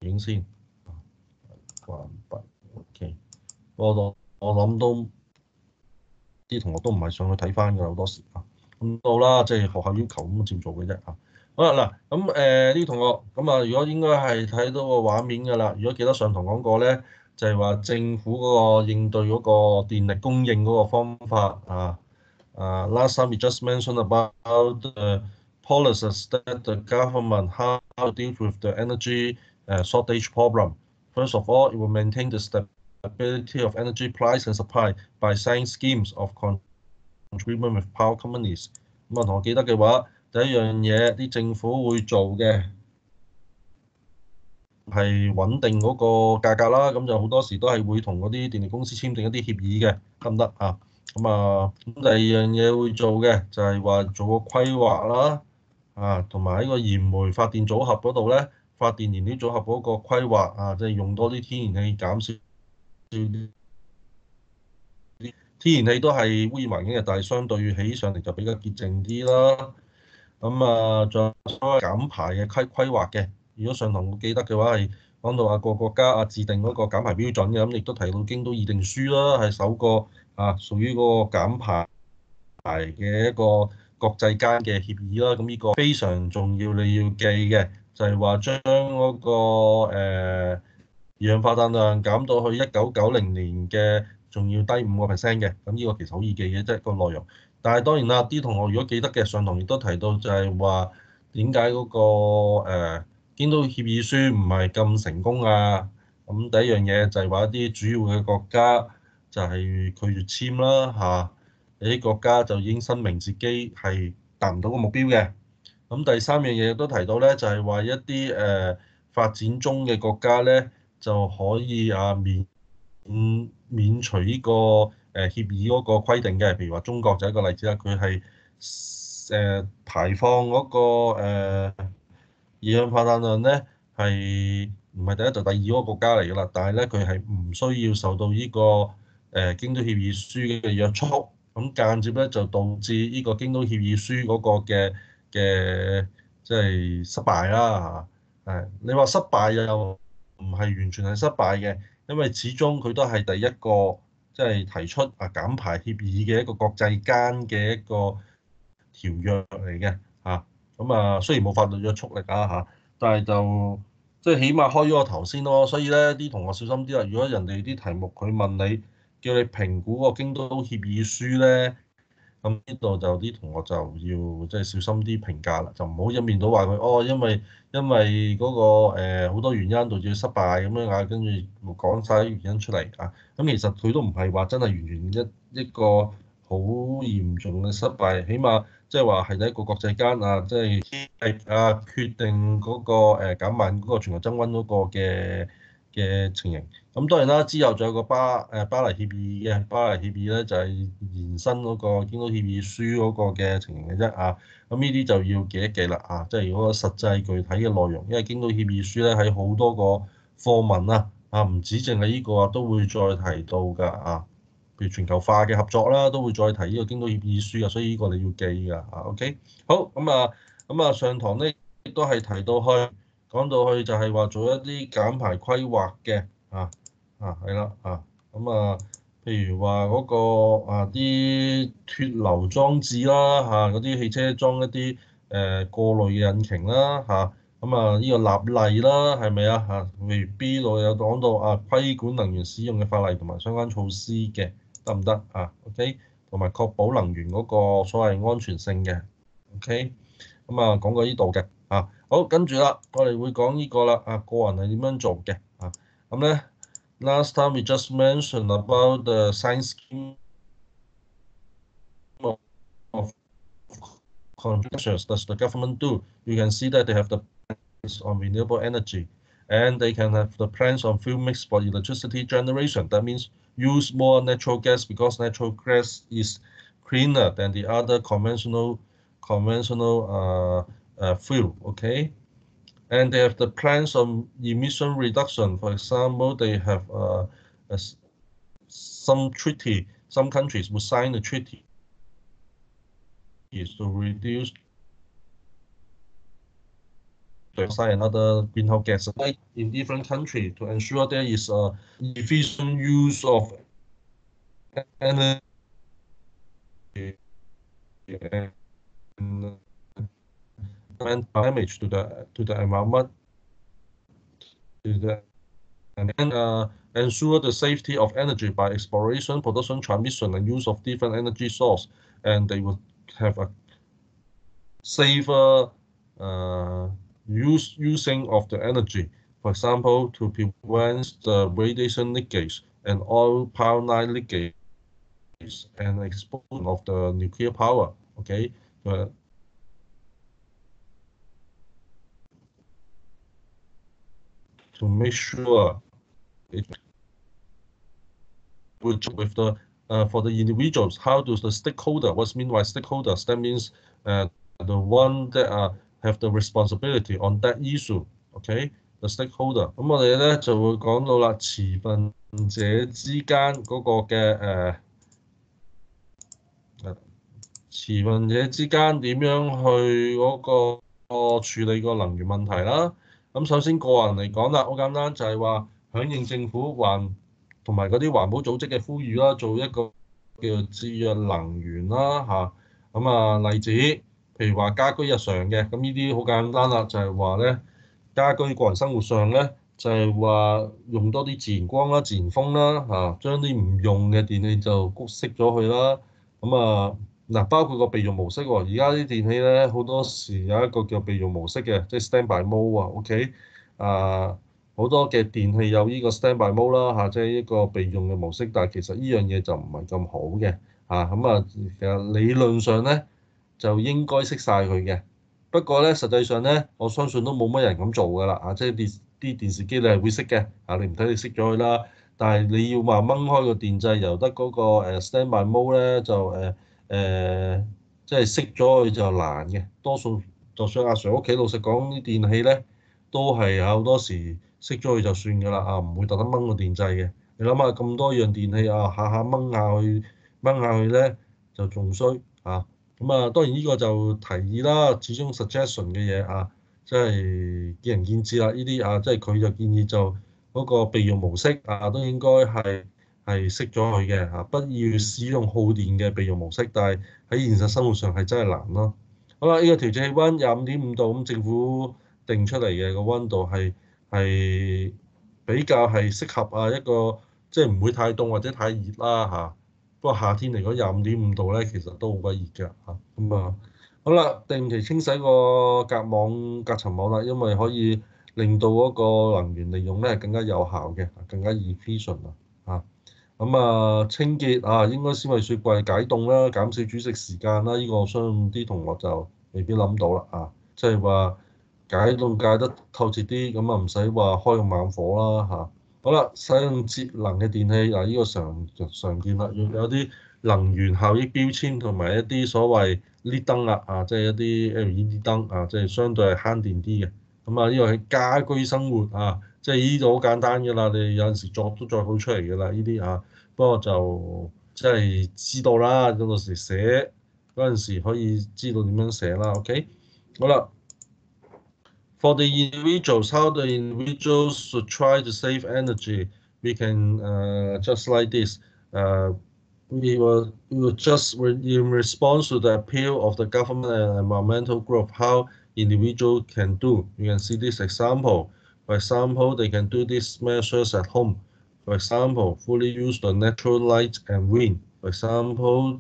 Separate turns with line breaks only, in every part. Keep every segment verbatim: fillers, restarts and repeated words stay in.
影先，關閉。OK，我我諗都啲同學都唔係上去睇翻㗎，好多時啊。咁到啦，即係學校要求咁照做嘅啫啊。好啦，嗱咁誒啲同學咁啊，如果應該係睇到個畫面㗎啦。如果記得上堂講過咧，就係話政府嗰個應對嗰個電力供應嗰個方法啊。Uh, last time we just mentioned about the policies that the government how to deal with the energy uh, shortage problem. First of all, it will maintain the stability of energy price and supply by signing schemes of agreement with power companies。咁啊，同我記得嘅話，第一樣嘢啲政府會做嘅係穩定嗰個價格啦。咁就好多時都係會同嗰啲電力公司簽訂一啲協議嘅，得唔得啊？咁啊，咁第二樣嘢會做嘅就係話做個規劃啦，啊，同埋喺個燃煤發電組合嗰度咧，發電燃料組合嗰個規劃啊，即係用多啲天然氣，減少啲天然氣都係污染環境嘅，但係相對起上嚟就比較潔淨啲啦。咁啊，仲有所謂減排嘅規規劃嘅。如果上堂會記得嘅話，係講到啊個國家啊制定嗰個減排標準嘅，咁亦都提到京都議定書啦，係首個啊屬於嗰個減排嘅一個國際間嘅協議啦。咁呢個非常重要，你要記嘅就係話將嗰個誒二氧化碳量減到去一九九零年嘅仲要低五個 percent 嘅。咁呢個其實好易記嘅，即係個內容。但係當然啦，啲同學如果記得嘅，上堂亦都提到就係話點解嗰個誒京都協議書唔係咁成功啊？咁第一樣嘢就係話一啲主要嘅國家就係拒絕簽啦嚇。有啲國家就已經申明自己係達唔到個目標嘅。咁第三樣嘢都提到咧，就係話一啲誒發展中嘅國家咧就可以啊免免除呢個誒協議嗰個規定嘅。譬如話中國就係一個例子啦，佢係誒排放嗰個誒二氧化碳量咧係唔係第一就第二嗰個國家嚟㗎啦，但係咧佢係唔需要受到呢個誒京都協議書嘅約束。咁間接咧就導致呢個京都協議書嗰個嘅嘅即係失敗啦嚇。誒，你話失敗又唔係完全係失敗嘅，因為始終佢都係第一個即係提出啊減排協議嘅一個國際間嘅一個條約嚟嘅嚇。咁啊雖然冇法律約束力啊嚇，但係就即係起碼開咗個頭先咯。所以咧啲同學小心啲啦，如果人哋啲題目佢問你，叫你評估個京都協議書咧，咁呢度就啲同學就要即係小心啲評價啦，就唔好一面倒話佢哦，因為因為嗰個誒好多原因導致失敗咁樣啊，跟住講晒啲原因出嚟啊。咁其實佢都唔係話真係完全一一個好嚴重嘅失敗，起碼即係話係喺一個國際間啊，即係係啊決定嗰個誒減慢嗰個全球增溫嗰個嘅嘅情形。咁當然啦，之後仲有個巴誒巴黎協議嘅，巴黎協議咧就係延伸嗰個京都協議書嗰個嘅情形嘅啫啊。咁呢啲就要記一記啦啊，即係如果實際具體嘅內容，因為京都協議書咧喺好多個課文啊啊，唔止淨係呢個啊，都會再提到㗎啊。譬如全球化嘅合作啦，都會再提呢個京都協議書啊，所以呢個你要記㗎啊。OK，好咁啊，咁啊上堂咧亦都係提到去講到去就係話做一啲減排規劃嘅啊。啊，係啦，啊，咁啊，譬如話嗰個啊啲脫硫裝置啦，嚇嗰啲汽車裝一啲誒過濾嘅引擎啦，嚇，咁啊呢個立例啦，係咪啊？嚇，譬如 B 度有講到啊規管能源使用嘅法例同埋相關措施嘅，得唔得啊？OK，同埋確保能源嗰個所謂安全性嘅，OK，咁啊講過呢度嘅，啊好，跟住啦，我哋會講呢個啦，啊個人係點樣做嘅，啊咁咧。Last time we just mentioned about the science scheme of contributions does the government do. You can see that they have the plans on renewable energy and they can have the plans on fuel mix for electricity generation. That means use more natural gas because natural gas is cleaner than the other conventional conventional uh, uh, fuel. Okay. And they have the plans on emission reduction. For example, they have uh, a, some treaty, some countries will sign the treaty to reduce dioxide and other greenhouse gases in different countries to ensure there is a efficient use of energy and damage to the to the environment, to the, and then uh, ensure the safety of energy by exploration, production, transmission, and use of different energy source, and they will have a safer uh, use using of the energy. For example, to prevent the radiation leakage and oil power line leakage and explosion of the nuclear power. Okay, uh, to make sure it with the uh, for the individuals, how does the stakeholder, what's mean by stakeholders? That means uh, the one that uh, have the responsibility on that issue. Okay, the stakeholder。咁我哋咧就會講到啦，持份者之間嗰個嘅誒誒持份者之間點樣去嗰個個處理個能源問題啦。咁首先個人嚟講啦，好簡單就係話響應政府環同埋嗰啲環保組織嘅呼籲啦，做一個叫做節約能源啦嚇。咁啊例子，譬如話家居日常嘅，咁呢啲好簡單啦，就係話咧家居個人生活上咧，就係話用多啲自然光啦、自然風啦嚇，將啲唔用嘅電器就熄咗佢啦。咁啊嗱，包括個備用模式喎，而家啲電器咧好多時有一個叫備用模式嘅，即係 standby mode 啊，OK 啊。好多嘅電器有呢個 standby mode 啦嚇，即係一個備用嘅模式，但係其實呢樣嘢就唔係咁好嘅嚇。咁啊，其實理論上咧就應該熄晒佢嘅。不過咧，實際上咧，我相信都冇乜人咁做㗎啦嚇，即係電啲電視機你係會熄嘅嚇，你唔睇你熄咗佢啦。但係你要話掹開個電掣，由得嗰個誒 standby mode 咧就誒誒，即係熄咗佢就難嘅。多數就算阿 Sir 屋企老實講啲電器咧，都係好多時熄咗佢就算㗎啦啊，唔會特登掹個電掣嘅。你諗下咁多樣電器啊，下下掹下佢掹下佢咧就仲衰啊！咁啊，當然呢個就提議啦，始終 suggestion 嘅嘢啊，即係見仁見智啦。呢啲啊，即係佢就建議就嗰個備用模式啊，都應該係係熄咗佢嘅嚇，不要使用耗電嘅備用模式。但係喺現實生活上係真係難咯。好啦，呢個調節氣温廿五點五度，咁政府定出嚟嘅個温度係係比較係適合啊一個即係唔會太凍或者太熱啦嚇。不過夏天嚟講廿五點五度咧，其實都好鬼熱㗎嚇。咁啊，好啦，定期清洗個隔網隔層網啦，因為可以令到嗰個能源利用咧更加有效嘅，更加 efficient 啊嚇。咁啊，清潔啊，應該先為雪櫃解凍啦，減少煮食時間啦。呢個我相信啲同學就未必諗到啦啊，即係話解凍解得透徹啲，咁啊唔使話開咁猛火啦嚇。好啦，使用節能嘅電器嗱，呢個常常見啦，要有啲能源效益標籤同埋一啲所謂 L E D 燈啦，啊，即係一啲 L E D 燈啊，即係相對係慳電啲嘅。咁啊，呢個係家居生活啊，即係呢度好簡單㗎啦，你有陣時作都作好出嚟㗎啦，呢啲啊，不過就即係知道啦，到時寫嗰陣時可以知道點樣寫啦。OK，好啦。For the individuals, how the individuals should try to save energy, we can uh, just like this. Uh, we will, we will just re in response to the appeal of the government and environmental group, how individual can do. You can see this example. For example, they can do these measures at home. For example, fully use the natural light and wind. For example,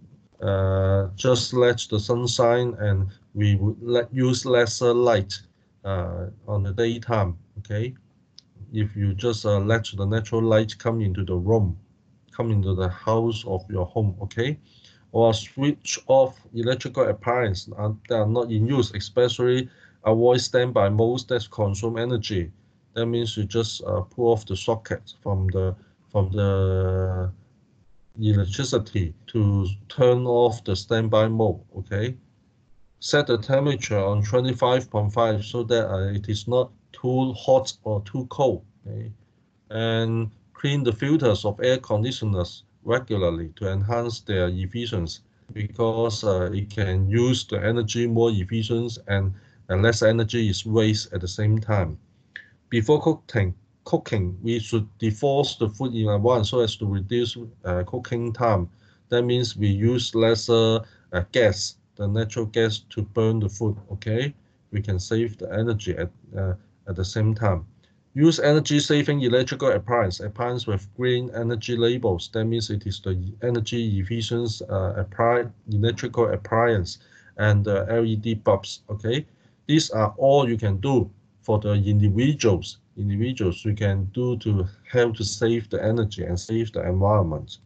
uh, just let the sunshine and we would let use lesser light. Uh, on the daytime, okay? If you just uh, let the natural light come into the room, come into the house of your home, okay? Or switch off electrical appliances that are not in use, especially avoid standby modes that consume energy. That means you just uh, pull off the socket from the from the electricity to turn off the standby mode, okay? Set the temperature on twenty-five point five so that uh, it is not too hot or too cold. Okay? And clean the filters of air conditioners regularly to enhance their efficiency because uh, it can use the energy more efficient and and less energy is wasted at the same time. Before cooking, cooking, we should defrost the food in advance so as to reduce uh, cooking time. That means we use lesser uh, gas, the natural gas, to burn the food. Okay, we can save the energy at uh, at the same time. Use energy-saving electrical appliance, appliance with green energy labels. That means it is the energy efficient uh, apply, electrical appliance and the L E D bulbs. Okay, these are all you can do for the individuals. Individuals you can do to help to save the energy and save the environment.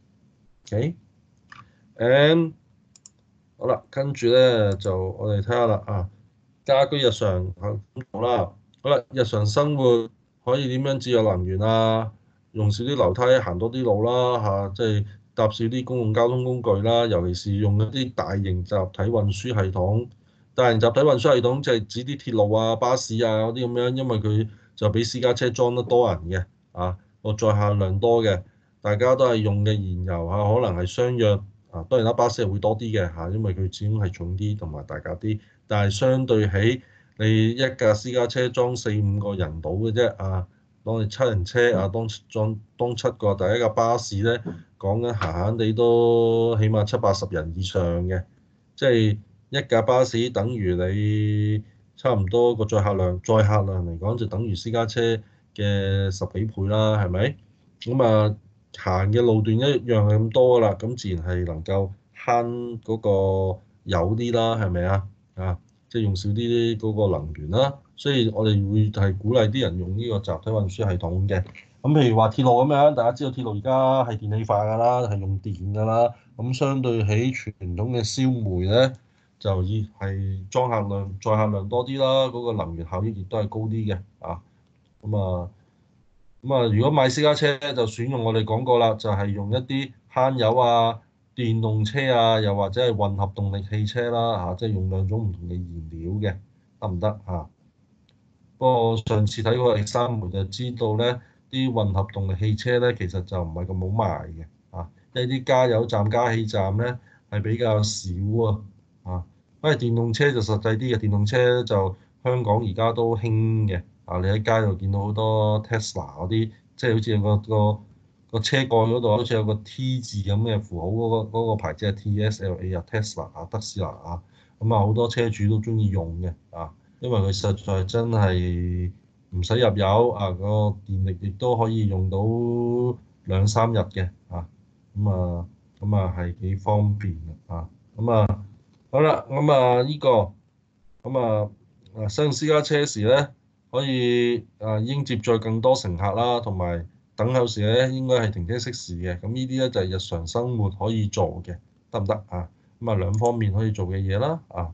Okay，and 好啦，跟住咧就我哋睇下啦啊，家居日常咁講啦。好啦，日常生活可以點樣節約能源啊？用少啲樓梯，行多啲路啦嚇，即係搭少啲公共交通工具啦，尤其是用一啲大型集體運輸系統。大型集體運輸系統就係指啲鐵路啊、巴士啊嗰啲咁樣，因為佢就比私家車裝得多人嘅啊，個載客量多嘅，大家都係用嘅燃油啊，可能係相約啊，當然啦，巴士係會多啲嘅嚇，因為佢始終係重啲同埋大架啲，但係相對起你一架私家車裝四五個人到嘅啫啊，當你七人車啊，當裝當七個，但係一架巴士咧講緊閒閒地都起碼七八十人以上嘅，即係一架巴士等於你差唔多個載客量，載客量嚟講就等於私家車嘅十幾倍啦，係咪？咁啊行嘅路段一樣係咁多啦，咁自然係能夠慳嗰個油啲啦，係咪啊？啊，即係用少啲嗰個能源啦，所以我哋會係鼓勵啲人用呢個集體運輸系統嘅。咁譬如話鐵路咁樣，大家知道鐵路而家係電氣化㗎啦，係用電㗎啦。咁相對起傳統嘅燒煤咧，就要係裝客量、載客量多啲啦，嗰個能源效益亦都係高啲嘅啊。咁啊，咁啊，如果買私家車就選用我哋講過啦，就係用一啲慳油啊、電動車啊，又或者係混合動力汽車啦嚇，即係用兩種唔同嘅燃料嘅，得唔得嚇？不過上次睇過 exam 就知道咧，啲混合動力汽車咧其實就唔係咁好賣嘅啊，因為啲加油站、加氣站咧係比較少啊啊，因為電動車就實際啲嘅，電動車就香港而家都興嘅啊，你喺街度見到好多 Tesla 嗰啲，即係好似有個個個車蓋嗰度好似有個 T 字咁嘅符號嗰個嗰個牌子係 T S L A 啊 Tesla 啊特斯拉啊，咁啊好多車主都中意用嘅啊。因為佢實在真係唔使入油啊，個電力亦都可以用到兩三日嘅啊，咁啊咁啊係幾方便嘅啊，咁啊好啦，咁啊呢個咁啊啊使用私家車時咧，可以啊應接載更多乘客啦，同埋等候時咧應該係停車熄匙嘅，咁呢啲咧就係日常生活可以做嘅，得唔得啊？咁啊兩方面可以做嘅嘢啦啊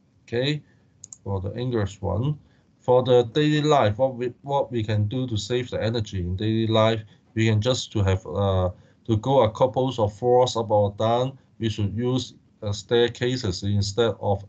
，OK。For the English one, for the daily life, what we what we can do to save the energy in daily life, we can just to have uh to go a couple of floors up or down. We should use uh, staircases instead of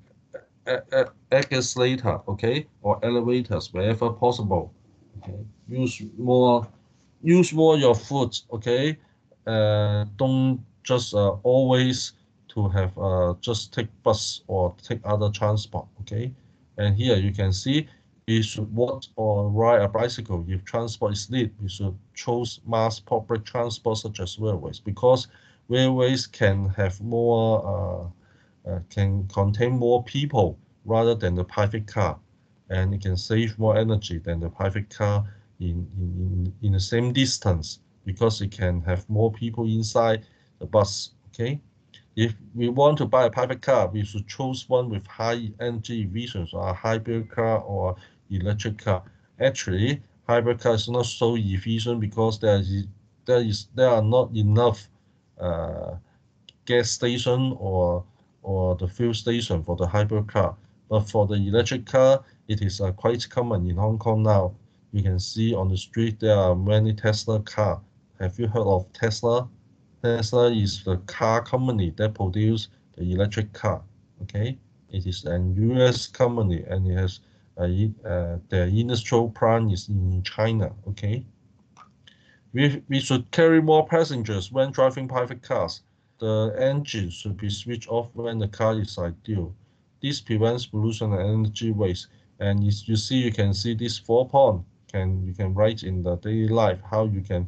escalator, okay, or elevators wherever possible. Okay, use more use more your foot, okay. Uh, don't just uh, always to have uh, just take bus or take other transport, okay. And here you can see we should walk or ride a bicycle. If transport is needed, we should choose mass public transport such as railways because railways can have more, uh, uh, can contain more people rather than the private car, and it can save more energy than the private car in, in, in the same distance because it can have more people inside the bus, okay? If we want to buy a private car, we should choose one with high energy efficiency, or a hybrid car or electric car. Actually, hybrid car is not so efficient because there is there is there are not enough uh, gas station or or the fuel station for the hybrid car. But for the electric car, it is uh, quite common in Hong Kong now. You can see on the street there are many Tesla car. Have you heard of Tesla? Tesla is the car company that produces the electric car. Okay, it is an U S company and it has a, uh, the industrial plant is in China. Okay, we, we should carry more passengers when driving private cars. The engine should be switched off when the car is idle. This prevents pollution and energy waste. And you you see you can see this four point can you can write in the daily life how you can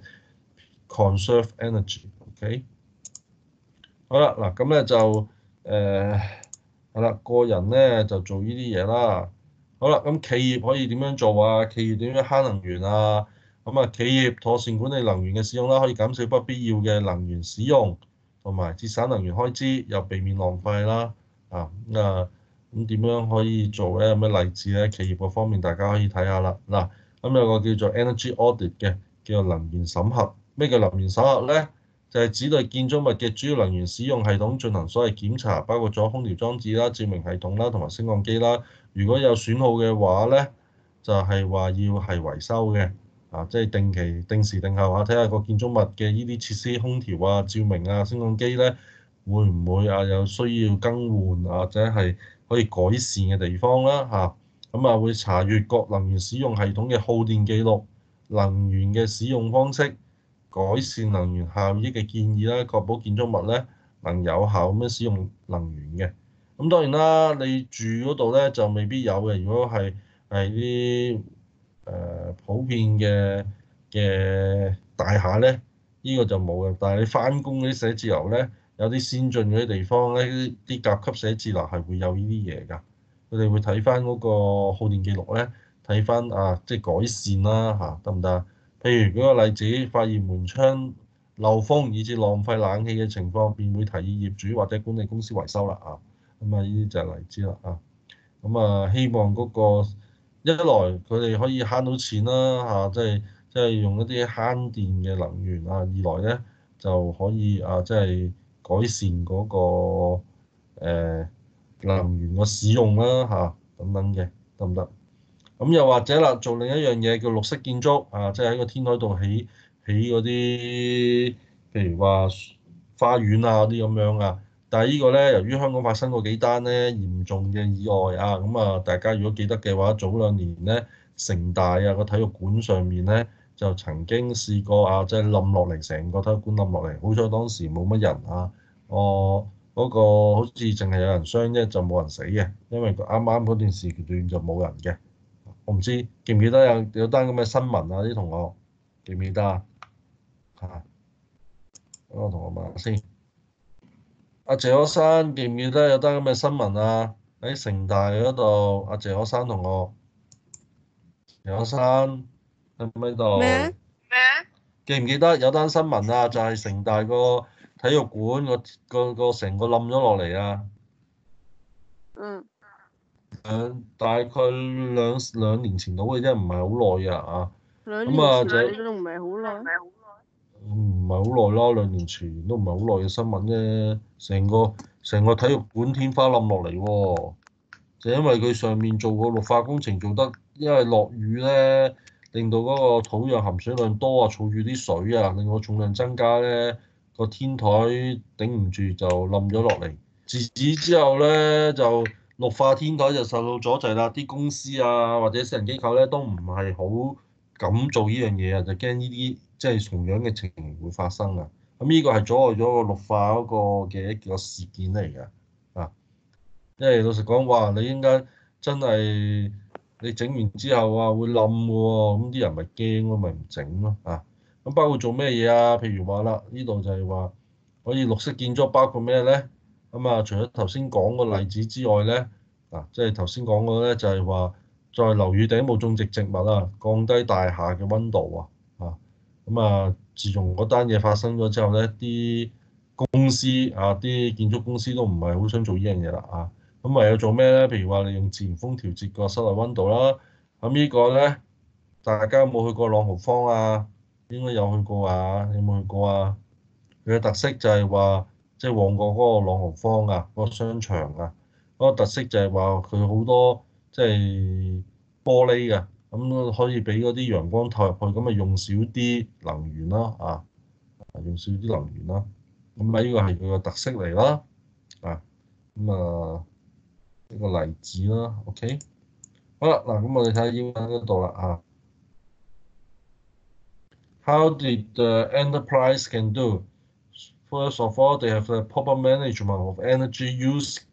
conserve energy。OK。好啦，嗱咁咧就誒係啦，個人咧就做呢啲嘢啦。好啦，咁企業可以點樣做啊？企業點樣慳能源啊？咁啊，企業妥善管理能源嘅使用啦，可以減少不必要嘅能源使用，同埋節省能源開支，又避免浪費啦。啊咁啊，咁點樣可以做咧？有咩例子咧？企業嗰方面大家可以睇下啦。嗱，咁有個叫做 Energy Audit 嘅，叫做能源審核。咩叫能源審核咧？就係指對建築物嘅主要能源使用系統進行所謂檢查，包括咗空調裝置啦、照明系統啦同埋升降機啦。如果有損耗嘅話咧，就係話要係維修嘅，啊，即係定期、定時定候啊，睇下個建築物嘅呢啲設施、空調啊、照明啊、升降機咧，會唔會啊有需要更換或者係可以改善嘅地方啦嚇。咁啊會查閲各能源使用系統嘅耗電記錄、能源嘅使用方式、改善能源效益嘅建議啦，確保建築物咧能有效咁樣使用能源嘅。咁當然啦，你住嗰度咧就未必有嘅。如果係係啲誒普遍嘅嘅大廈咧，呢個就冇嘅。但係你翻工嗰啲寫字樓咧，有啲先進嗰啲地方咧，啲甲級寫字樓係會有呢啲嘢㗎。佢哋會睇翻嗰個耗電記錄咧，睇翻啊，即係改善啦嚇，得唔得？譬如舉個例子，發現門窗漏風以致浪費冷氣嘅情況，便會提議業主或者管理公司維修啦啊。咁啊，呢啲就係例子啦啊。咁啊，希望嗰個一來佢哋可以慳到錢啦嚇，即係即係用一啲慳電嘅能源啊；二來咧就可以啊，即係改善嗰個誒能源個使用啦嚇，等等嘅，得唔得？咁又或者啦，做另一樣嘢叫綠色建築啊，即係喺個天台度起起嗰啲，譬如話花園啊嗰啲咁樣啊。但係呢個咧，由於香港發生過幾單咧嚴重嘅意外啊，咁啊大家如果記得嘅話，早兩年咧城大啊個體育館上面咧就曾經試過啊，即係冧落嚟，成個體育館冧落嚟。好彩當時冇乜人啊，哦嗰個好似淨係有人傷啫，就冇人死嘅，因為佢啱啱嗰段時段就冇人嘅。我唔知記唔記得有有單咁嘅新聞啊？啲同學記唔記得啊？嚇，等我同我問下先。阿謝可山記唔記得有單咁嘅新聞啊？喺城大嗰度，阿謝可山同學，謝可山喺唔喺
咩啊？
度？記唔記得有單新聞啊？就係城大個體育館個個個成個冧咗落嚟啊！
嗯，
誒，大概兩兩年前到嘅啫，唔係好耐嘅啊。
兩
咁啊，
年前
就
都唔係好耐。
唔係好耐啦，兩年前都唔係好耐嘅新聞啫。成個成個體育館天花冧落嚟喎，就因為佢上面做個綠化工程做得，因為落雨咧，令到嗰個土壤含水量多啊，儲住啲水啊，令個重量增加咧，個天台頂唔住就冧咗落嚟。自此之後咧，就綠化天台就受到阻滯啦。啲公司啊或者私人機構咧都唔係好敢做呢樣嘢啊，就驚呢啲即係同樣嘅情形會發生啊。咁呢個係阻礙咗個綠化嗰個嘅一個事件嚟㗎啊。因為老實講話，你應該真係你整完之後啊會冧㗎喎，咁啲人咪驚咯，咪唔整咯啊。咁包括做咩嘢啊？譬如話啦，呢度就係話可以綠色建築，包括咩咧？咁啊，除咗頭先講個例子之外咧，啊，即係頭先講過咧，就係話在樓宇頂部種植植物啊，降低大廈嘅溫度啊。啊，咁啊，自從嗰單嘢發生咗之後咧，啲公司啊，啲建築公司都唔係好想做呢樣嘢啦啊。咁唯有做咩咧？譬如話你用自然風調節個室內溫度啦。咁呢個咧，大家有冇去過朗豪坊啊？應該有去過啊，有冇去過啊？佢嘅特色就係話，即係旺角嗰個朗豪坊啊，嗰個商場啊，嗰個特色就係話佢好多即係玻璃嘅，咁可以俾嗰啲陽光透入去，咁咪用少啲能源啦啊，用少啲能源啦。咁啊，呢個係佢個特色嚟啦啊，咁啊呢個例子啦，OK。好啦，嗱，咁我哋睇下英文嗰度啦啊。How did the enterprise can do? First of all, they have the proper management of energy use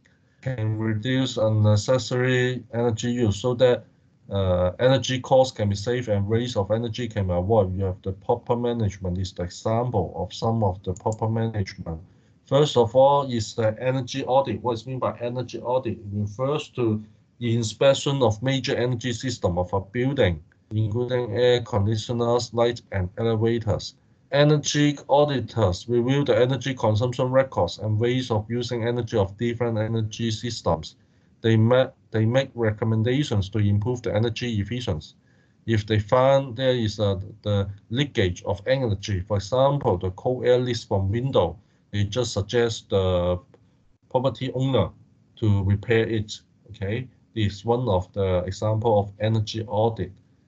can reduce unnecessary energy use so that uh, energy costs can be saved and waste of energy can be avoided. You have the proper management is the example of some of the proper management. First of all is the energy audit. What is meant by energy audit? It refers to the inspection of major energy system of a building, including air conditioners, lights, and elevators. Energy auditors review the energy consumption records and ways of using energy of different energy systems. They make, they make recommendations to improve the energy efficiency. If they find there is a, the leakage of energy, for example, the cold air leaks from window, they just suggest the property owner to repair it. Okay, this is one of the example of energy audit.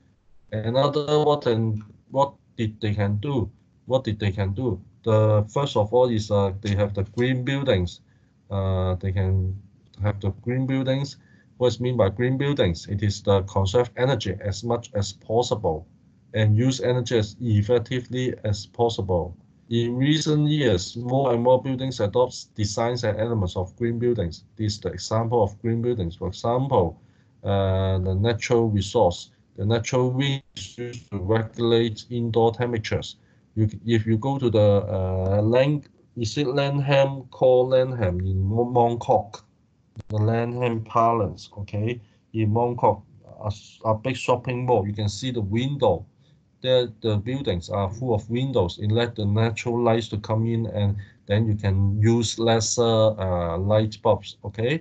Another what and what did they can do? What did they can do? The first of all is uh, they have the green buildings. Uh, they can have the green buildings. What's mean by green buildings? It is the conserve energy as much as possible and use energy as effectively as possible. In recent years, more and more buildings adopt designs and elements of green buildings. This is the example of green buildings. For example, uh, the natural resource. The natural wind is used to regulate indoor temperatures. You, if you go to the uh, Lang, is it Lanham, called Lanham in Mongkok, the Lanham Palace, okay, in Mongkok, a, a big shopping mall. You can see the window. There, the buildings are full of windows. It let the natural lights to come in, and then you can use lesser uh, light bulbs, okay,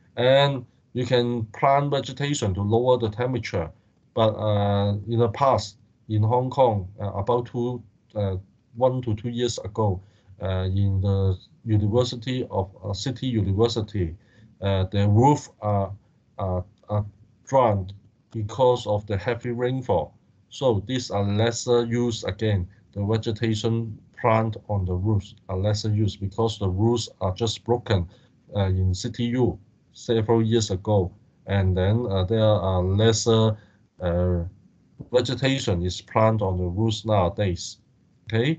and you can plant vegetation to lower the temperature. But uh, in the past, in Hong Kong, uh, about two, uh, one to two years ago, uh, in the University of uh, City University, uh, the roof are, are, are drowned because of the heavy rainfall. So these are lesser use again. The vegetation plant on the roofs are lesser use because the roofs are just broken uh, in C T U several years ago, and then uh, there are lesser uh, vegetation is planted on the roofs nowadays. Okay,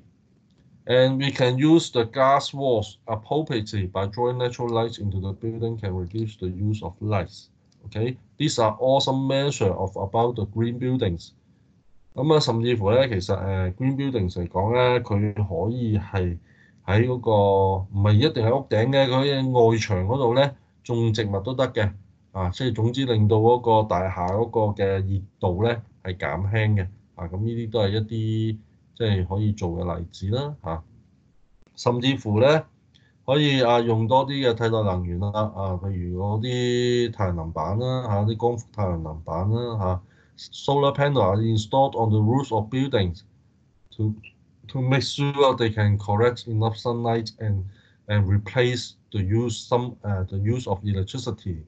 and we can use the glass walls appropriately by drawing natural lights into the building can reduce the use of lights. Okay, these are all some measure of about the green buildings.咁啊，甚至乎咧，其實誒 green buildings 嚟講咧，佢可以係喺嗰個唔係一定係屋頂嘅，佢喺外牆嗰度咧種植物都得嘅，啊，即係總之令到嗰個大廈嗰個嘅熱度咧係減輕嘅，啊，咁呢啲都係一啲即係可以做嘅例子啦，嚇，甚至乎咧可以啊用多啲嘅替代能源啦，啊，譬如嗰啲太陽能板啦，嚇，啲光伏太陽能板啦，嚇。Solar panels are installed on the roofs of buildings to to make sure they can collect enough sunlight and and replace the use some uh, the use of electricity.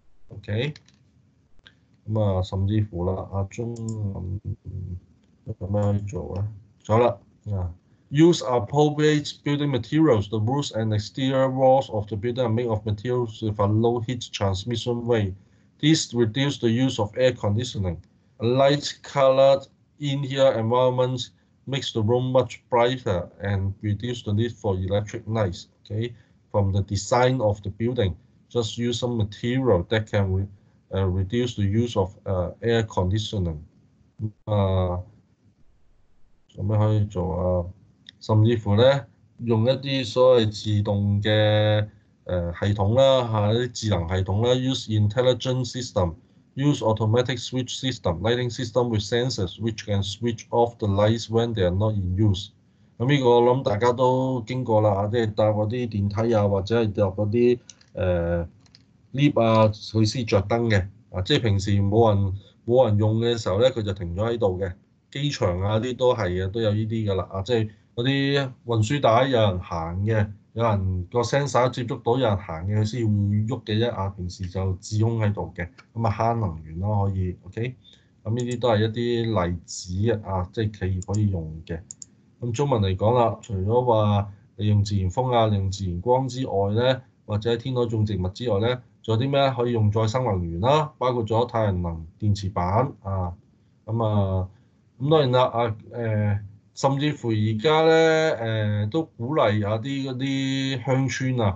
OK，咁啊，甚至乎啦，啊中文有咩可以做咧？仲有啦，啊。Use appropriate building materials. The roofs and exterior walls of the building are made of materials with a low heat transmission rate. This reduces the use of air conditioning. A light-colored interior environment makes the room much brighter and reduce the need for electric lights. Okay, from the design of the building, just use some material that can re, uh, reduce the use of uh, air conditioning. 啊，做咩可以做啊？甚至乎咧，用一啲所謂自動嘅誒、呃、系統啦，嚇啲智能系統啦 ，use intelligent system。Use automatic switch system, lighting system with sensors which can switch off the lights when they are not in use。咁呢個我諗大家都經過啦，即係搭嗰啲電梯啊，或者係搭嗰啲誒 lift 啊，佢先着燈嘅。啊，即係平時冇人冇人用嘅時候咧，佢就停咗喺度嘅。機場啊啲都係嘅，都有呢啲㗎啦。啊，即係嗰啲運輸帶有人行嘅。有人個 sensor 接觸到有人行嘅，佢先會喐嘅啫啊！平時就自空喺度嘅，咁啊慳能源咯，可以 OK。咁呢啲都係一啲例子啊，即係企業可以用嘅。咁中文嚟講啦，除咗話利用自然風啊、利用自然光之外咧，或者喺天台種植物之外咧，仲有啲咩可以用再生能源啦？包括咗太陽能電池板啊，咁啊，咁當然啦啊誒。呃甚至乎而家咧誒都鼓勵有啲嗰啲鄉村啊，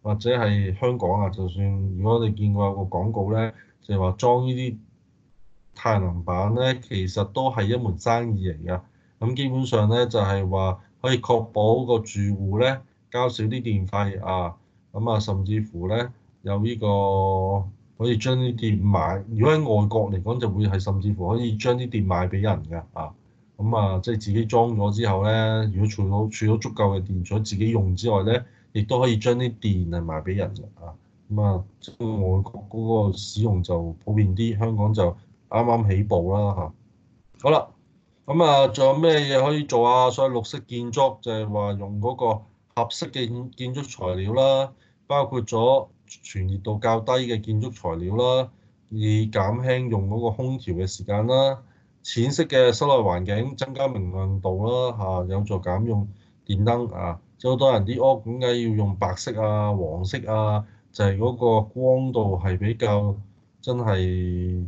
或者係香港啊，就算如果你見過有個廣告咧，就係話裝呢啲太陽能板咧，其實都係一門生意嚟㗎。咁基本上咧就係話可以確保個住戶咧交少啲電費啊，咁啊甚至乎咧有呢個可以將啲電賣。如果喺外國嚟講，就會係甚至乎可以將啲電賣俾人㗎啊。咁啊，即係自己裝咗之後咧，如果儲到儲到足夠嘅電，除咗自己用之外咧，亦都可以將啲電係賣俾人嘅啊。咁啊，外國嗰個使用就普遍啲，香港就啱啱起步啦嚇。好啦，咁啊，仲有咩嘢可以做啊？所謂綠色建築就係話用嗰個合適嘅建建築材料啦，包括咗傳熱度較低嘅建築材料啦，以減輕用嗰個空調嘅時間啦。淺色嘅室內環境增加明亮度啦，嚇有助減用電燈啊。即係好多人啲屋點解要用白色啊、黃色啊？就係嗰個光度係比較真係。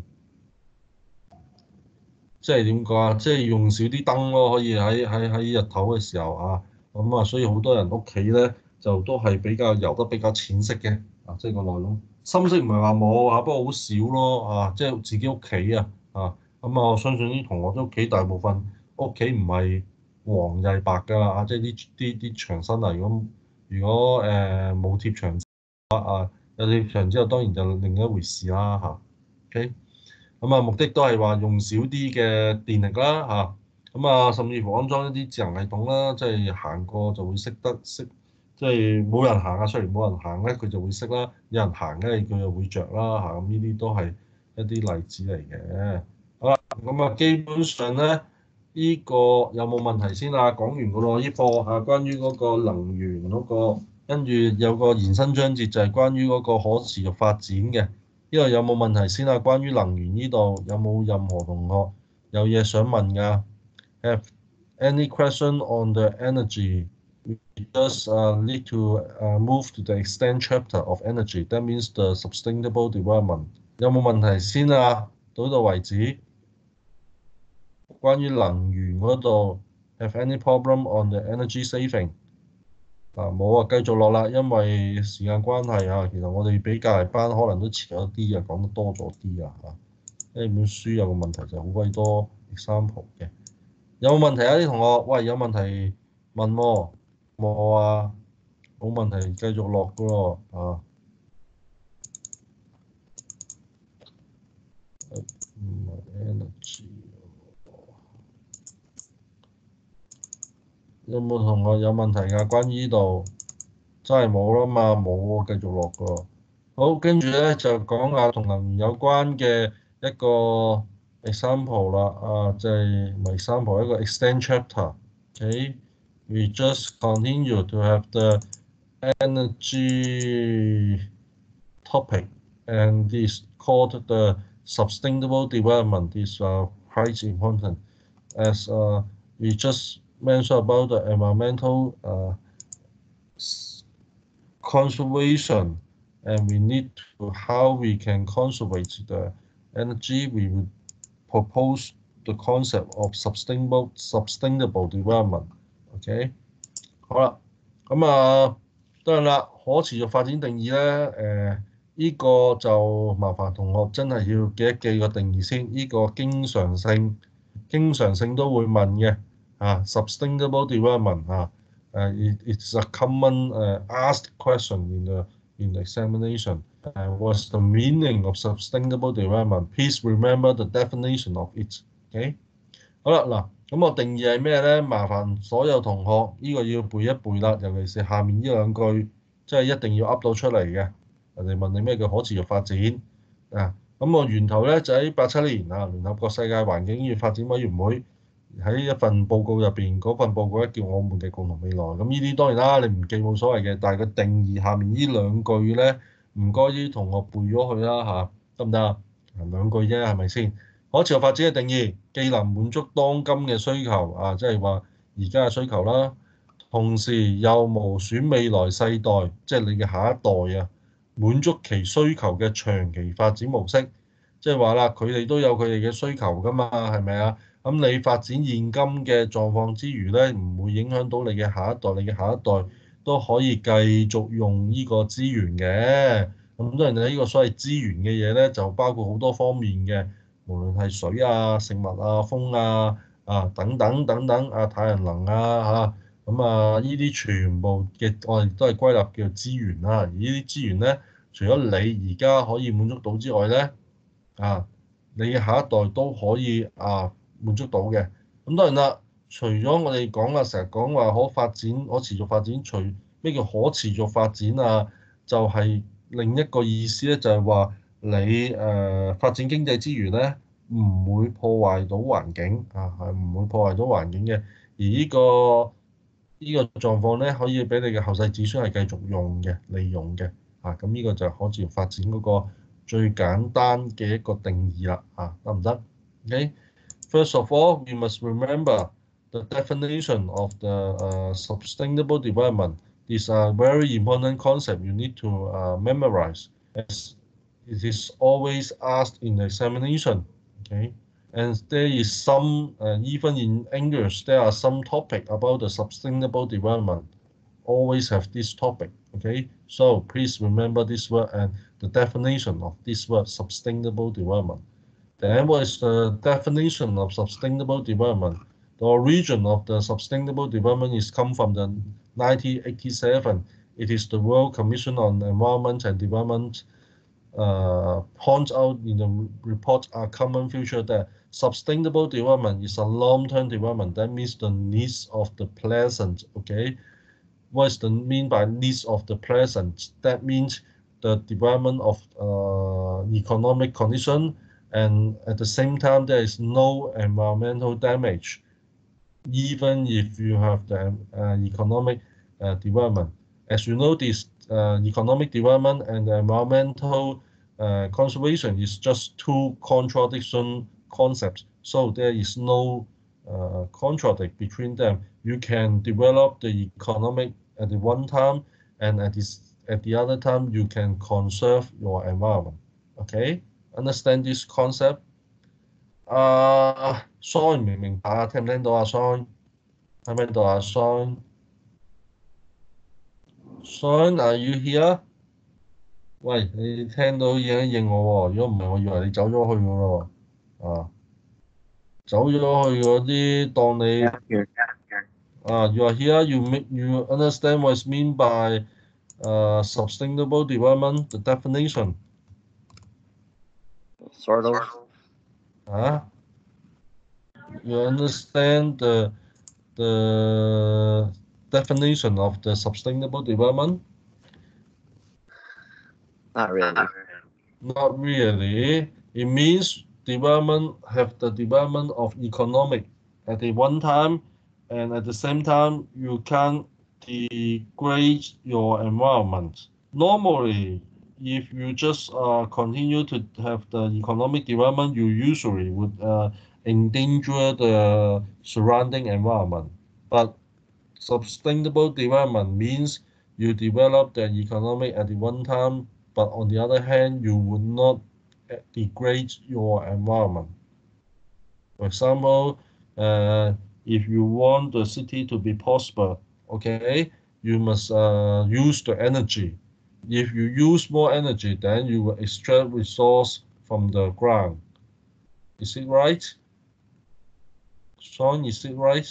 即係點講啊？即係用少啲燈咯，可以喺喺喺日頭嘅時候啊，咁啊，所以好多人屋企咧就都係比較油得比較淺色嘅啊，即係個內籠深色唔係話冇啊，不過好少咯啊，即係自己屋企啊啊，咁啊，我相信啲同學都屋企大部分屋企唔係黃就係白㗎啦啊，即係啲啲啲牆身啊，如果如果誒冇貼牆啊，有貼牆之後當然就另一回事啦嚇。OK。咁啊，目的都係話用少啲嘅電力啦嚇，咁啊，甚至乎安裝一啲智能系統啦，即係行過就會識得識，即係冇人行啊，雖然冇人行咧，佢就會識啦；有人行咧，佢就會着啦嚇。咁呢啲都係一啲例子嚟嘅。好啦，咁啊，基本上咧，呢個有冇問題先啊？講完個咯，呢課啊，關於嗰個能源嗰個，跟住有個延伸章節就係關於嗰個可持續發展嘅。呢度有冇問題先啊？關於能源呢度有冇任何同學有嘢想問㗎？Have any question on the energy? We just uh, need to uh, move to the extend chapter of energy. That means the sustainable development. 有冇問題先啊？到呢度為止。關於能源嗰度，have any problem on the energy saving？嗱冇啊，繼續落啦，因為時間關係啊，其實我哋比隔離班可能都遲咗啲啊，講得多咗啲啊嚇。因為本書有個問題就好鬼多 example 嘅。有冇問題啊？啲同學，喂，有問題問喎，冇啊，冇問題繼續落噶咯啊。唔係 energy。有冇同學有問題㗎？關於呢度真係冇啦嘛，冇喎，繼續落個。好，跟住咧就講下同能源有關嘅一個 example 啦，啊，即係唔係 example 一個 extend chapter。Okay, we just continue to have the energy topic, and this called the sustainable development is uh, quite important as uh, we just mentioned about the environmental uh, conservation, and we need to how we can conserve the energy. We would propose the concept of sustainable sustainable development. OK，好啦，咁啊，當然啦，可持續發展定義咧，誒、呃，呢、這個就麻煩同學真係要記一記個定義先。呢、這個經常性、經常性都會問嘅啊，sustainable development 啊。Uh, it, it's a common uh, asked question in the in the examination. Uh, what's the meaning of sustainable development? Please remember the definition of it. OK，好啦，嗱，咁我定義係咩咧？麻煩所有同學呢個要背一背啦，尤其是下面呢兩句，即係一定要噏到出嚟嘅。人哋問你咩叫可持續發展啊？咁個源頭咧就喺八七年啊，聯合國世界環境與發展委員會。喺一份報告入邊，嗰份報告咧叫我們嘅共同未來。咁呢啲當然啦，你唔記冇所謂嘅，但係個定義下面呢兩句咧，唔該啲同學背咗佢啦嚇，得唔得啊？兩句啫，係咪先？可持續發展嘅定義，既能滿足當今嘅需求啊，即係話而家嘅需求啦，同時又無損未來世代，即係你嘅下一代啊，滿足其需求嘅長期發展模式。即係話啦，佢哋都有佢哋嘅需求㗎嘛，係咪啊？咁你發展現今嘅狀況之餘咧，唔會影響到你嘅下一代，你嘅下一代都可以繼續用呢個資源嘅。咁當然呢個所謂資源嘅嘢咧，就包括好多方面嘅，無論係水啊、食物啊、風啊、啊等等等等啊、太陽能啊嚇。咁啊，呢啲全部嘅我哋都係歸納叫資源啦。而呢啲資源咧，除咗你而家可以滿足到之外咧，啊，你嘅下一代都可以啊滿足到嘅。咁當然啦，除咗我哋講啊，成日講話可發展、可持續發展，除咩叫可持續發展啊？就係另一個意思咧，就係話你誒發展經濟之餘咧，唔會破壞到環境啊，係唔會破壞到環境嘅。而呢個呢個狀況咧，可以俾你嘅後世子孫係繼續用嘅、利用嘅。啊，咁呢個就係可持續發展嗰個最簡單嘅一個定義啦。啊，得唔得？OK，First of all, we must remember the definition of the uh, sustainable development. These are very important concept you need to uh, memorize, as it is always asked in the examination. Okay, and there is some, uh, even in English, there are some topic about the sustainable development. Always have this topic. Okay, so please remember this word and the definition of this word, sustainable development. Then what is the definition of sustainable development? The origin of the sustainable development is come from the nineteen eighty-seven. It is the World Commission on Environment and Development uh, points out in the report Our Common Future that sustainable development is a long-term development. That means the needs of the present. Okay, what is the mean by needs of the present? That means the development of uh, economic condition, and at the same time there is no environmental damage, even if you have the uh, economic uh, development. As you know, this uh, economic development and the environmental uh, conservation is just two contradiction concepts. So there is no uh, contradict between them. You can develop the economic at the one time, and at this at the other time you can conserve your environment. Okay, understand this concept? 啊 Son 明唔明白啊？聽唔聽到啊？Son 喺唔喺度啊？Son Son are you here？喂，你聽到應一應我喎，如果唔係，我以為你走咗去㗎咯喎。啊，走咗去嗰啲當你啊，you are here, you make you understand what is mean by uh, sustainable development, the definition.
Sort of.
Huh? You understand the the definition of the sustainable development?
Not really.
Not really. It means development have the development of economic at the one time, and at the same time you can't degrade your environment. Normally, if you just uh, continue to have the economic development, you usually would uh, endanger the surrounding environment. But sustainable development means you develop the economic at the one time, but on the other hand, you would not degrade your environment. For example, uh, if you want the city to be prosper, okay, you must uh, use the energy. If you use more energy, then you will extract resource from the ground. Is it right? Sean, is it right?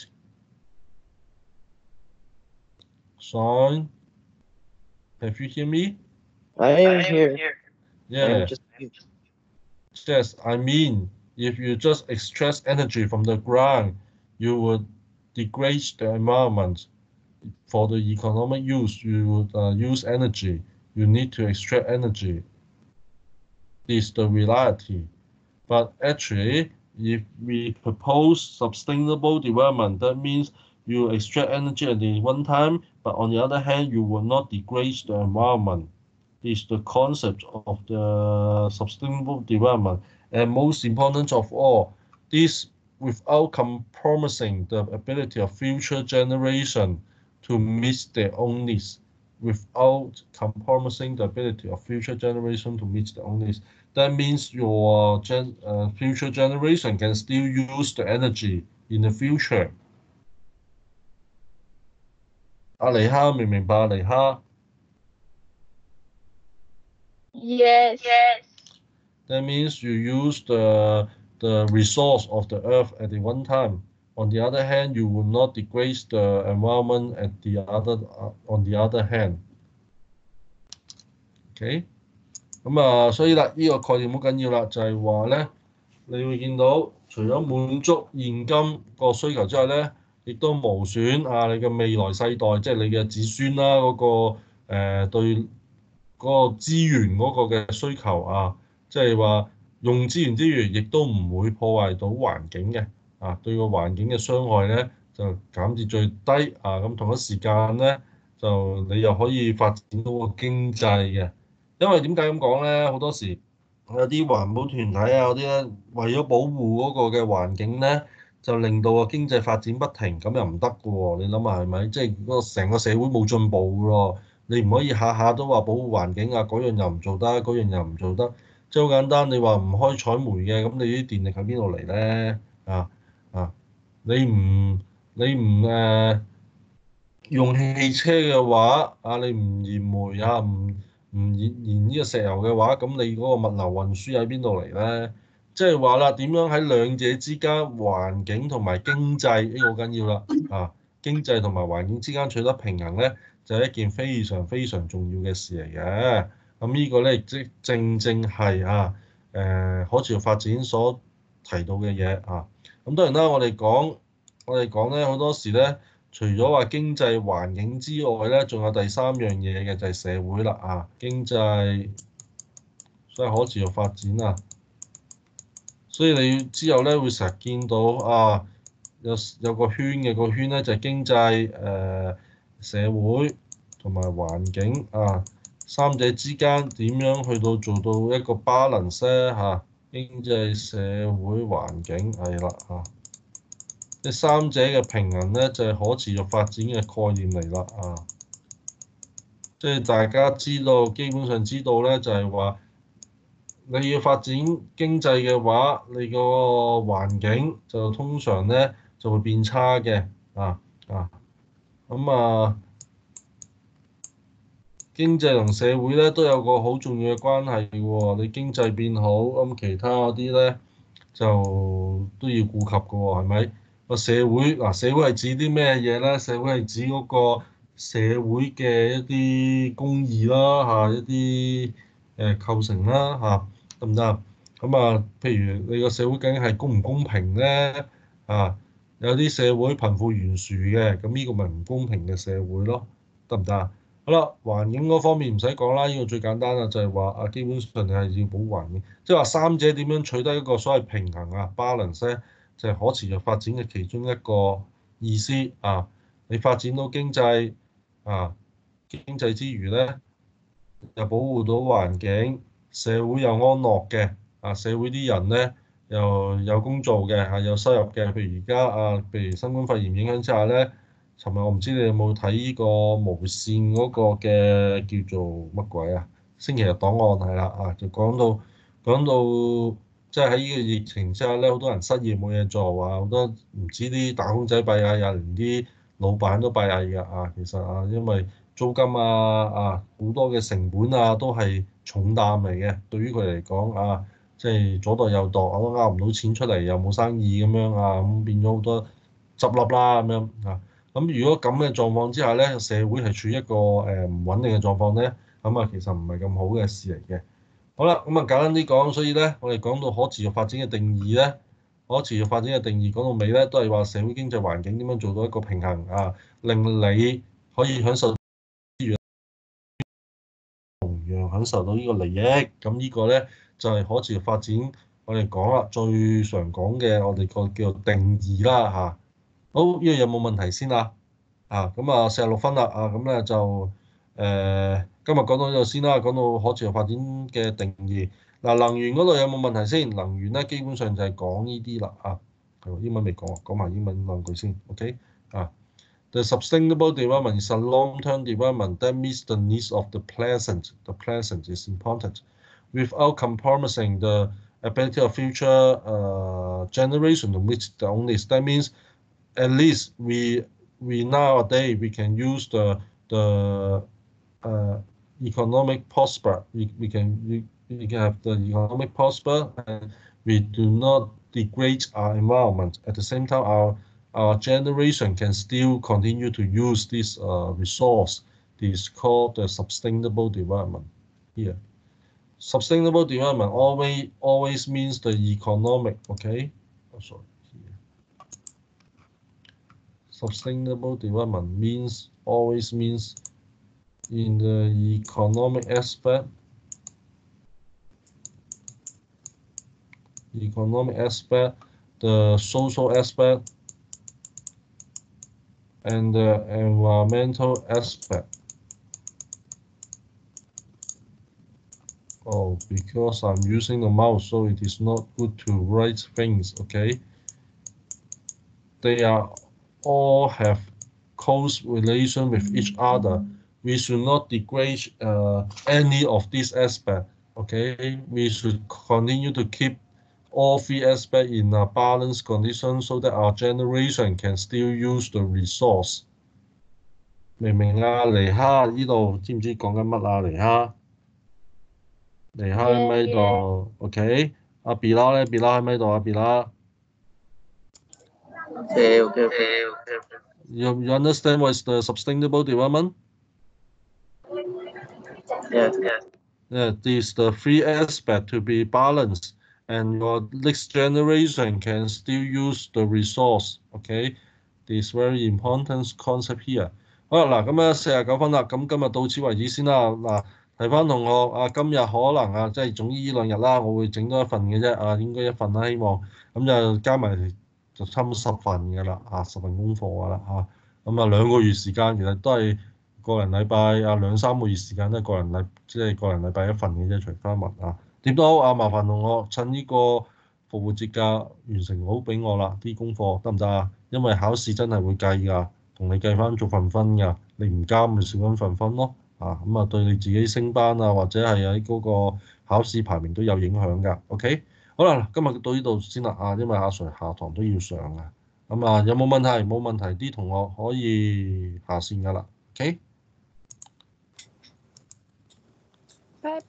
Sean, have you hear me?
I am here.
Yeah.
I am just
Yes, I mean, if you just extract energy from the ground, you would degrade the environment. For the economic use, you would uh, use energy. You need to extract energy. This is the reality. But actually, if we propose sustainable development, that means you extract energy at the one time, but on the other hand, you will not degrade the environment. This is the concept of the sustainable development. And most important of all, this without compromising the ability of future generation to meet their own needs, without compromising the ability of future generation to meet their own needs. That means your gen, uh, future generation can still use the energy in the future. 阿尼哈明唔明白阿尼哈
Yes.
？That means you use the the resource of the earth at the one time. On the other hand, you will not degrade the environment at the other on the other hand. OK，咁啊，所以啦，呢、個概念好緊要啦，就係話咧，你會見到除咗滿足現今個需求之外咧，亦都無損啊你嘅未來世代，即係你嘅子孫啦嗰、個誒、呃、對嗰個資源嗰個嘅需求啊，即係話用資源之餘，亦都唔會破壞到環境嘅啊，對個環境嘅傷害咧就減至最低啊，咁同一時間咧就你又可以發展到個經濟嘅。因為點解咁講咧？好多時有啲環保團體啊嗰啲咧，為咗保護嗰個嘅環境咧，就令到個經濟發展不停，咁又唔得嘅喎。你諗下係咪？即係嗰個成個社會冇進步嘅喎。你唔可以下下都話保護環境啊，嗰樣又唔做得，嗰樣又唔做得。即係好簡單，你話唔開採煤嘅，咁你啲電力喺邊度嚟咧？啊啊！你唔你唔誒、呃用汽車嘅話，啊你唔燃煤啊，唔唔燃燃呢個石油嘅話，咁你嗰個物流運輸喺邊度嚟咧？即係話啦，點樣喺兩者之間環境同埋經濟呢個好緊要啦，啊經濟同埋環境之間取得平衡咧，就係一件非常非常重要嘅事嚟嘅。咁呢個咧即正正係啊誒可持續發展所提到嘅嘢啊。咁當然啦，我哋講我哋講咧好多時咧。除咗話經濟環境之外咧，仲有第三樣嘢嘅就係社會啦啊！經濟所以可持續發展啊，所以你之後咧會成日見到啊有有個圈嘅，個圈咧就係經濟、誒、呃、社會同埋環境啊，三者之間點樣去到做到一個 balance 咧嚇？經濟、社會、環境係啦啊。即三者嘅平衡咧，就係、是、可持續發展嘅概念嚟啦啊！即係大家知道，基本上知道咧，就係、是、話你要發展經濟嘅話，你個環境就通常咧就會變差嘅啊啊！咁啊，經濟同社會咧都有個好重要嘅關係嘅喎。你經濟變好，咁其他嗰啲咧就都要顧及嘅喎，係咪？個社會嗱，社會係指啲咩嘢咧？社會係指嗰個社會嘅一啲公義啦，嚇一啲誒構成啦，嚇得唔得？咁啊，譬如你個社會究竟係公唔公平咧？啊，有啲社會貧富懸殊嘅，咁呢個咪唔公平嘅社會咯，得唔得啊？好啦，環境嗰方面唔使講啦，呢個最簡單啦，就係話啊，基本上你係要保護環境，即係話三者點樣取得一個所謂平衡啊 balance 咧？就係可持續發展嘅其中一個意思啊！你發展到經濟啊，經濟之餘咧，又保護到環境，社會又安樂嘅啊，社會啲人咧又有工做嘅嚇，有收入嘅。譬如而家啊，譬如新冠肺炎影響之下咧，尋日我唔知你有冇睇呢個無線嗰個嘅叫做乜鬼啊？星期日檔案係啦啊，就講到講到。即係喺呢個疫情之下咧，好多人失業冇嘢做啊，好多唔止啲打工仔閉翳啊，連啲老闆都閉翳㗎啊。其實啊，因為租金啊啊好多嘅成本啊都係重擔嚟嘅，對於佢嚟講啊，即係左度右度，我都呃唔到錢出嚟，又冇生意咁樣啊，咁變咗好多執笠啦咁樣啊。咁如果咁嘅狀況之下咧，社會係處於一個誒唔穩定嘅狀況咧，咁啊其實唔係咁好嘅事嚟嘅。好啦，咁啊簡單啲講，所以咧，我哋講到可持續發展嘅定義咧，可持續發展嘅定義講到尾咧，都係話社會經濟環境點樣做到一個平衡啊，令你可以享受同樣享受到呢個利益。咁呢個咧就係可持續發展，我哋講啦，最常講嘅我哋個叫做定義啦嚇。好，呢個有冇問題先啊？啊，咁啊四十六分啦，啊咁咧就誒、呃、今日講到呢度先啦，講到可持續發展嘅定義。嗱、啊、能源嗰度有冇問題先？能源咧基本上就係講呢啲啦，啊，英文未講，講埋英文兩句先，OK？啊，The sustainable development is a long-term development that meets the needs of the present. The present is important without compromising the ability of future uh, generation to meet their own needs. That means at least we we nowadays we can use the the uh, economic prosper. We, we can we, we can have the economic prosper, and we do not degrade our environment. At the same time, our our generation can still continue to use this uh, resource. This is called the sustainable development. Here, sustainable development always always means the economic. Okay, oh, sorry. Here. Sustainable development means always means in the economic aspect, economic aspect, the social aspect, and the environmental aspect. Oh, because I'm using the mouse, so it is not good to write things, okay? They are all have close relation with each other. We should not degrade uh, any of these aspects, okay? We should continue to keep all three aspects in a balanced condition so that our generation can still use the resource。明唔明啊？尼哈呢度知唔知講緊乜啊？尼哈，尼哈喺咪
Yeah,
度？OK，阿 B 啦咧，B 啦喺咪度啊？B 啦
Okay, okay, okay.
，you you understand what is the sustainable development?
Yes.
Yeah, this the three aspect to be balanced, and your next generation can still use the resource. Okay, this very important concept here. 好啦，嗱咁啊四十九分啦，咁今日到此為止先啦。嗱，提翻同學啊，今日可能啊，即係總之呢兩日啦，我會整多一份嘅啫啊，應該一份啦，希望咁就加埋就差唔多十份㗎啦啊，十份功課㗎啦嚇。咁啊兩個月時間其實都係個人禮拜啊，兩三個月時間都係個人禮，即係個人禮拜一份嘅啫，除翻文啊。點都好啊，麻煩同學趁呢個復活節假完成好俾我啦，啲功課得唔得啊？因為考試真係會計㗎，同你計翻做份分㗎，你唔交咪少咗份分咯。啊，咁啊對你自己升班啊，或者係喺嗰個考試排名都有影響㗎。OK，好啦，今日到呢度先啦啊，因為阿 Sir 下堂都要上啊。咁啊，有冇問題？冇問題，啲同學可以下線㗎啦。OK。
bye.